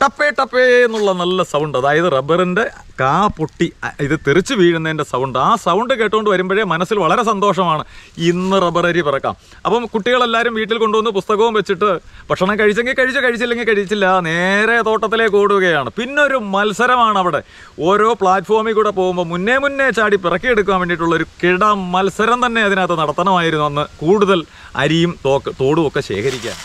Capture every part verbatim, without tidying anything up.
ടപ്പേ ടപ്പേ എന്നുള്ള നല്ല സൗണ്ട്, അതായത് റബ്ബറിൻ്റെ കാ പൊട്ടി ഇത് തെറിച്ച് വീഴുന്നതിൻ്റെ സൗണ്ട്. ആ സൗണ്ട് കേട്ടുകൊണ്ട് വരുമ്പോഴേ മനസ്സിൽ വളരെ സന്തോഷമാണ്, ഇന്ന് റബ്ബർ അരി പിറക്കാം. അപ്പം കുട്ടികളെല്ലാവരും വീട്ടിൽ കൊണ്ടുവന്ന് പുസ്തകവും വെച്ചിട്ട് ഭക്ഷണം കഴിച്ചെങ്കിൽ കഴിച്ചു, കഴിച്ചില്ലെങ്കിൽ കഴിച്ചില്ല, നേരെ തോട്ടത്തിലേക്ക് ഓടുകയാണ്. പിന്നെ ഒരു മത്സരമാണ് അവിടെ. ഓരോ പ്ലാറ്റ്ഫോമിൽ കൂടെ പോകുമ്പോൾ മുന്നേ മുന്നേ ചാടി പിറക്കിയെടുക്കാൻ വേണ്ടിയിട്ടുള്ളൊരു കിട മത്സരം തന്നെ അതിനകത്ത് നടത്തണമായിരുന്നു അന്ന്, കൂടുതൽ അരിയും തോക്ക് തോടും ഒക്കെ ശേഖരിക്കാൻ.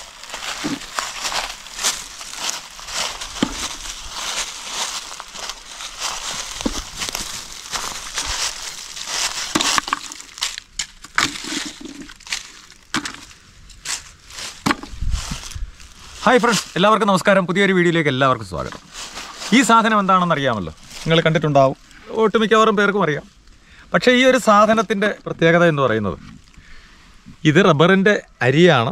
ഹായ് ഫ്രണ്ട്സ്, എല്ലാവർക്കും നമസ്കാരം. പുതിയൊരു വീഡിയോയിലേക്ക് എല്ലാവർക്കും സ്വാഗതം. ഈ സാധനം എന്താണെന്ന് അറിയാമല്ലോ, നിങ്ങൾ കണ്ടിട്ടുണ്ടാവും, ഒട്ടുമിക്കവാറും പേർക്കും അറിയാം. പക്ഷേ ഈ ഒരു സാധനത്തിൻ്റെ പ്രത്യേകത എന്ന് പറയുന്നത്, ഇത് റബ്ബറിൻ്റെ അരിയാണ്,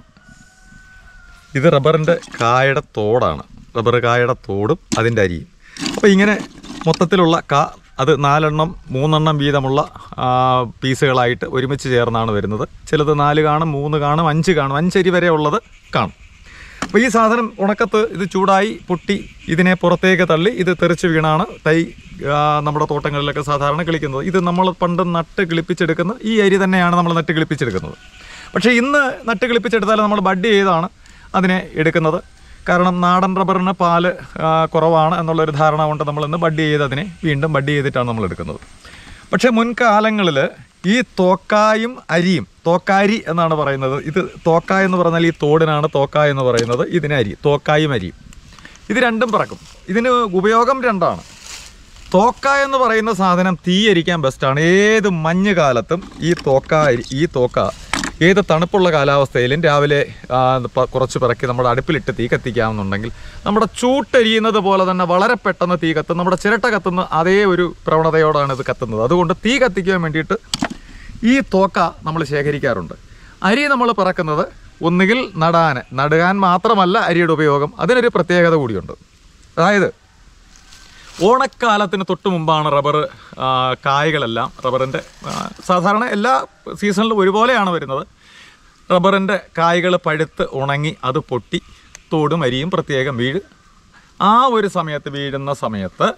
ഇത് റബ്ബറിൻ്റെ കായയുടെ തോടാണ്. റബ്ബർ കായയുടെ തോടും അതിൻ്റെ അരിയും. അപ്പോൾ ഇങ്ങനെ മൊത്തത്തിലുള്ള കാ അത് നാലെണ്ണം മൂന്നെണ്ണം വീതമുള്ള പീസുകളായിട്ട് ഒരുമിച്ച് ചേർന്നാണ് വരുന്നത്. ചിലത് നാല് കാണും, മൂന്ന് കാണും, അഞ്ച് കാണും, അഞ്ചരി വരെ ഉള്ളത് കാണും. അപ്പോൾ ഈ സാധനം ഉണക്കത്ത് ഇത് ചൂടായി പൊട്ടി ഇതിനെ പുറത്തേക്ക് തള്ളി ഇത് തെറിച്ച് വീണാണ് തൈ നമ്മുടെ തോട്ടങ്ങളിലൊക്കെ സാധാരണ കിളിക്കുന്നത്. ഇത് നമ്മൾ പണ്ട് നട്ട് കിളിപ്പിച്ചെടുക്കുന്ന ഈ അരി തന്നെയാണ് നമ്മൾ നട്ട് കിളിപ്പിച്ചെടുക്കുന്നത്. പക്ഷേ ഇന്ന് നട്ട് കിളിപ്പിച്ചെടുത്താൽ നമ്മൾ ബഡ് ചെയ്താണ് അതിനെ എടുക്കുന്നത്. കാരണം നാടൻ റബ്ബറിന് പാല് കുറവാണ് എന്നുള്ളൊരു ധാരണ കൊണ്ട് നമ്മളിന്ന് ബഡ് ചെയ്ത് അതിനെ വീണ്ടും ബഡ് ചെയ്തിട്ടാണ് നമ്മൾ എടുക്കുന്നത്. പക്ഷേ മുൻകാലങ്ങളിൽ ഈ തോക്കായും അരിയും, തോക്കാരി എന്നാണ് പറയുന്നത്. ഇത് തോക്ക എന്ന് പറഞ്ഞാൽ ഈ തോടിനാണ് തോക്ക എന്ന് പറയുന്നത്, ഇതിന് അരി, തോക്കായും അരിയും. ഇത് രണ്ടും പിറക്കും. ഇതിന് ഉപയോഗം രണ്ടാണ്. തോക്ക എന്ന് പറയുന്ന സാധനം തീയരിക്കാൻ ബെസ്റ്റാണ്. ഏത് മഞ്ഞ് കാലത്തും ഈ തോക്ക അരി ഈ തോക്ക ഏത് തണുപ്പുള്ള കാലാവസ്ഥയിലും രാവിലെ കുറച്ച് പിറക്കി നമ്മുടെ അടുപ്പിലിട്ട് തീ കത്തിക്കാമെന്നുണ്ടെങ്കിൽ നമ്മുടെ ചൂട്ടരിയുന്നത് പോലെ തന്നെ വളരെ പെട്ടെന്ന് തീ കത്തും. നമ്മുടെ ചിരട്ട കത്തുന്ന അതേ ഒരു പ്രവണതയോടാണ് ഇത് കത്തുന്നത്. അതുകൊണ്ട് തീ കത്തിക്കാൻ വേണ്ടിയിട്ട് ഈ തോക്ക നമ്മൾ ശേഖരിക്കാറുണ്ട്. അരി നമ്മൾ പിറക്കുന്നത് ഒന്നുകിൽ നടാൻ നടുകാൻ മാത്രമല്ല അരിയുടെ ഉപയോഗം, അതിനൊരു പ്രത്യേകത കൂടിയുണ്ട്. അതായത് ഓണക്കാലത്തിന് തൊട്ട് മുമ്പാണ് റബ്ബർ കായ്കളെല്ലാം റബ്ബറിൻ്റെ സാധാരണ എല്ലാ സീസണിലും ഒരുപോലെയാണ് വരുന്നത്. റബ്ബറിൻ്റെ കായ്കൾ പഴുത്ത് ഉണങ്ങി അത് പൊട്ടി തോടും അരിയും പ്രത്യേകം വീഴ്. ആ ഒരു സമയത്ത് വീഴുന്ന സമയത്ത്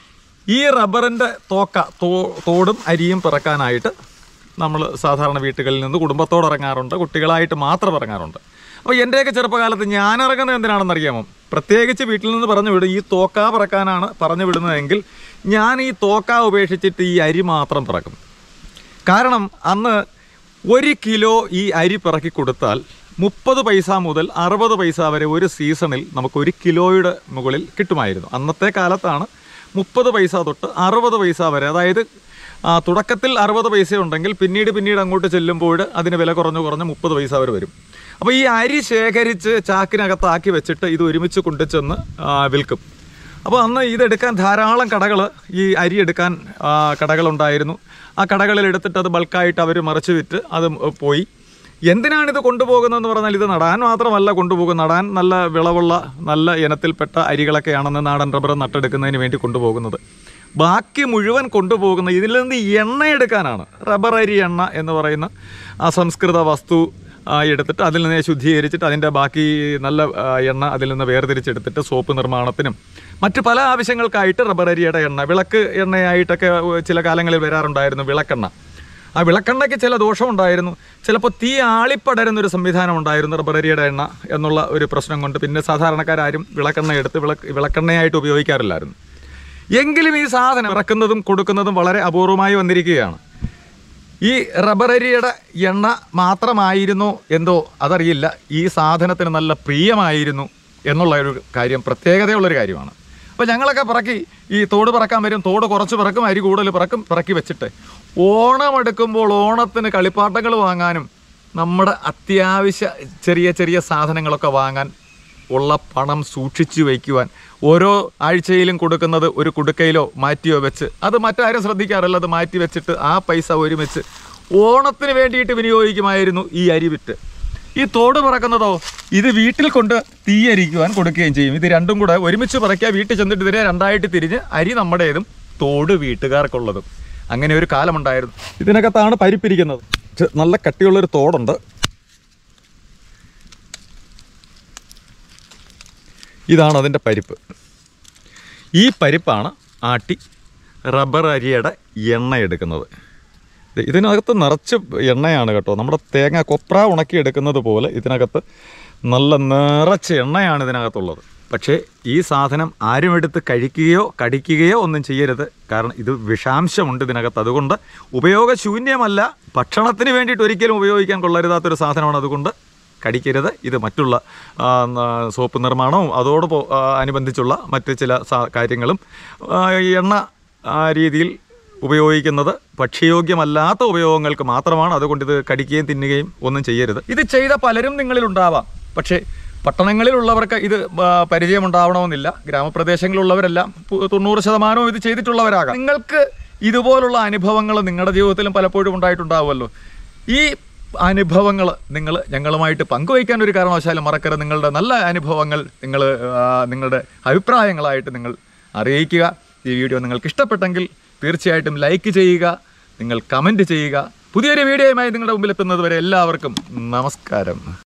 ഈ റബ്ബറിൻ്റെ തോക്ക തോ തോടും അരിയും പിറക്കാനായിട്ട് നമ്മൾ സാധാരണ വീട്ടുകളിൽ നിന്ന് കുടുംബത്തോടെ ഇറങ്ങാറുണ്ട്, കുട്ടികളായിട്ട് മാത്രം ഇറങ്ങാറുണ്ട്. അപ്പോൾ എൻ്റെയൊക്കെ ചെറുപ്പകാലത്ത് ഞാൻ ഇറങ്ങുന്നത് എന്തിനാണെന്നറിയാമോ? പ്രത്യേകിച്ച് വീട്ടിൽ നിന്ന് പറഞ്ഞു വിടും, ഈ തോക്ക പിറക്കാനാണ് പറഞ്ഞു വിടുന്നതെങ്കിൽ ഞാൻ ഈ തോക്ക ഉപേക്ഷിച്ചിട്ട് ഈ അരി മാത്രം പിറക്കും. കാരണം അന്ന് ഒരു കിലോ ഈ അരി പിറക്കി കൊടുത്താൽ മുപ്പത് പൈസ മുതൽ അറുപത് പൈസ വരെ ഒരു സീസണിൽ നമുക്ക് ഒരു കിലോയുടെ മുകളിൽ കിട്ടുമായിരുന്നു. അന്നത്തെ കാലത്താണ് മുപ്പത് പൈസ തൊട്ട് അറുപത് പൈസ വരെ, അതായത് തുടക്കത്തിൽ അറുപത് പൈസ ഉണ്ടെങ്കിൽ പിന്നീട് പിന്നീട് അങ്ങോട്ട് ചെല്ലുമ്പോൾ അതിന് വില കുറഞ്ഞു കുറഞ്ഞ് മുപ്പത് പൈസ വരെ വരും. അപ്പോൾ ഈ അരി ശേഖരിച്ച് ചാക്കിനകത്താക്കി വെച്ചിട്ട് ഇത് ഒരുമിച്ച് കൊണ്ടുചെന്ന് വിൽക്കും. അപ്പോൾ അന്ന് ഇതെടുക്കാൻ ധാരാളം കടകൾ, ഈ അരി എടുക്കാൻ കടകളുണ്ടായിരുന്നു. ആ കടകളിൽ എടുത്തിട്ട് അത് ബൾക്കായിട്ട് അവർ മറിച്ച് വിറ്റ് അത് പോയി. എന്തിനാണിത് കൊണ്ടുപോകുന്നതെന്ന് പറഞ്ഞാൽ ഇത് നടാൻ മാത്രമല്ല കൊണ്ടുപോകുന്നത്. നടാൻ നല്ല വിളവുള്ള നല്ല ഇനത്തിൽപ്പെട്ട അരികളൊക്കെയാണെന്ന് നാടൻ റബ്ബർ നട്ടെടുക്കുന്നതിന് വേണ്ടി കൊണ്ടുപോകുന്നത്. ബാക്കി മുഴുവൻ കൊണ്ടുപോകുന്ന ഇതിൽ നിന്ന് എണ്ണയെടുക്കാനാണ്. റബ്ബർ അരി എണ്ണ എന്ന് പറയുന്ന അസംസ്കൃത വസ്തു എടുത്തിട്ട് അതിൽ നിന്ന് ശുദ്ധീകരിച്ചിട്ട് അതിൻ്റെ ബാക്കി നല്ല എണ്ണ അതിൽ നിന്ന് വേർതിരിച്ചെടുത്തിട്ട് സോപ്പ് നിർമ്മാണത്തിനും മറ്റ് പല ആവശ്യങ്ങൾക്കായിട്ട് റബ്ബർ അരിയുടെ എണ്ണ, വിളക്ക് എണ്ണയായിട്ടൊക്കെ ചില കാലങ്ങളിൽ വരാറുണ്ടായിരുന്നു വിളക്കെണ്ണ. ആ വിളക്കെണ്ണയ്ക്ക് ചില ദോഷമുണ്ടായിരുന്നു. ചിലപ്പോൾ തീ ആളിപ്പടരുന്നൊരു സംവിധാനം ഉണ്ടായിരുന്നു റബ്ബർ അരിയുടെ എണ്ണ എന്നുള്ള ഒരു പ്രശ്നം കൊണ്ട് പിന്നെ സാധാരണക്കാരും വിളക്കെണ്ണ എടുത്ത് വിളക്ക് വിളക്കെണ്ണയായിട്ട് ഉപയോഗിക്കാറില്ലായിരുന്നു. എങ്കിലും ഈ സാധനം ഇറക്കുന്നതും കൊടുക്കുന്നതും വളരെ അപൂർവമായി വന്നിരിക്കുകയാണ്. ഈ റബ്ബർ അരിയുടെ എണ്ണ മാത്രമായിരുന്നോ എന്തോ അതറിയില്ല, ഈ സാധനത്തിന് നല്ല പ്രിയമായിരുന്നു എന്നുള്ള ഒരു കാര്യം പ്രത്യേകതയുള്ളൊരു കാര്യമാണ്. അപ്പോൾ ഞങ്ങളൊക്കെ പിറക്കി ഈ തോട് പിറക്കാൻ വരും, തോട് കുറച്ച് പിറക്കും, അരി കൂടുതൽ പിറക്കും, പിറക്കി വെച്ചിട്ട് ഓണം എടുക്കുമ്പോൾ ഓണത്തിന് കളിപ്പാട്ടങ്ങൾ വാങ്ങാനും നമ്മുടെ അത്യാവശ്യ ചെറിയ ചെറിയ സാധനങ്ങളൊക്കെ വാങ്ങാൻ ഉള്ള പണം സൂക്ഷിച്ചു വയ്ക്കുവാൻ ഓരോ ആഴ്ചയിലും കൊടുക്കുന്നത് ഒരു കുടുക്കയിലോ മാറ്റിയോ വെച്ച്, അത് മറ്റാരും ശ്രദ്ധിക്കാറില്ല, അത് മാറ്റി വെച്ചിട്ട് ആ പൈസ ഒരുമിച്ച് ഓണത്തിന് വേണ്ടിയിട്ട് വിനിയോഗിക്കുമായിരുന്നു ഈ അരി വിറ്റ്. ഈ തോട് പിറക്കുന്നതോ ഇത് വീട്ടിൽ കൊണ്ട് തീയരിക്കുവാൻ കൊടുക്കുകയും ചെയ്യും. ഇത് രണ്ടും കൂടെ ഒരുമിച്ച് പിറക്കുക, വീട്ടിൽ ചെന്നിട്ട് ഇതിനെ രണ്ടായിട്ട് തിരിഞ്ഞ് അരി നമ്മുടേതും തോട് വീട്ടുകാർക്കുള്ളതും. അങ്ങനെ ഒരു കാലമുണ്ടായിരുന്നു. ഇതിനകത്താണ് പരിപ്പിരിക്കുന്നത്. നല്ല കട്ടിയുള്ളൊരു തോടുണ്ട്. ഇതാണ് അതിൻ്റെ പരിപ്പ്. ഈ പരിപ്പാണ് ആട്ടി റബ്ബർ അരിയുടെ എണ്ണ എടുക്കുന്നത്. ഇതിനകത്ത് നിറച്ച് എണ്ണയാണ് കേട്ടോ. നമ്മുടെ തേങ്ങ കൊപ്ര ഉണക്കി എടുക്കുന്നത് പോലെ ഇതിനകത്ത് നല്ല നിറച്ച് എണ്ണയാണ് ഇതിനകത്തുള്ളത്. പക്ഷേ ഈ സാധനം ആരും എടുത്ത് കഴിക്കുകയോ കടിക്കുകയോ ഒന്നും ചെയ്യരുത്. കാരണം ഇത് വിഷാംശമുണ്ട് ഇതിനകത്ത്. അതുകൊണ്ട് ഉപയോഗശൂന്യമല്ല, ഭക്ഷണത്തിന് വേണ്ടിയിട്ട് ഒരിക്കലും ഉപയോഗിക്കാൻ കൊള്ളരുതാത്തൊരു സാധനമാണ്. അതുകൊണ്ട് കടിക്കരുത്. ഇത് മറ്റുള്ള സോപ്പ് നിർമ്മാണവും അതോട് അനുബന്ധിച്ചുള്ള മറ്റ് ചില കാര്യങ്ങളും എണ്ണ രീതിയിൽ ഉപയോഗിക്കുന്നത് ഭക്ഷ്യയോഗ്യമല്ലാത്ത ഉപയോഗങ്ങൾക്ക് മാത്രമാണ്. അതുകൊണ്ട് ഇത് കടിക്കുകയും തിന്നുകയും ഒന്നും ചെയ്യരുത്. ഇത് ചെയ്ത പലരും നിങ്ങളിലുണ്ടാവാം. പക്ഷേ പട്ടണങ്ങളിലുള്ളവർക്ക് ഇത് പരിചയമുണ്ടാവണമെന്നില്ല. ഗ്രാമപ്രദേശങ്ങളിലുള്ളവരെല്ലാം തൊണ്ണൂറ് ശതമാനവും ഇത് ചെയ്തിട്ടുള്ളവരാകാം. നിങ്ങൾക്ക് ഇതുപോലുള്ള അനുഭവങ്ങൾ നിങ്ങളുടെ ജീവിതത്തിലും പലപ്പോഴും ഉണ്ടായിട്ടുണ്ടാവുമല്ലോ. ഈ അനുഭവങ്ങൾ നിങ്ങൾ ഞങ്ങളുമായിട്ട് പങ്കുവയ്ക്കാൻ ഒരു കാരണവശാലും മറക്കരുത്. നിങ്ങളുടെ നല്ല അനുഭവങ്ങൾ നിങ്ങൾ നിങ്ങളുടെ അഭിപ്രായങ്ങളായിട്ട് നിങ്ങൾ അറിയിക്കുക. ഈ വീഡിയോ നിങ്ങൾക്ക് ഇഷ്ടപ്പെട്ടെങ്കിൽ തീർച്ചയായിട്ടും ലൈക്ക് ചെയ്യുക, നിങ്ങൾ കമൻറ്റ് ചെയ്യുക. പുതിയൊരു വീഡിയോയുമായി നിങ്ങളുടെ മുമ്പിൽ എത്തുന്നത് വരെ എല്ലാവർക്കും നമസ്കാരം.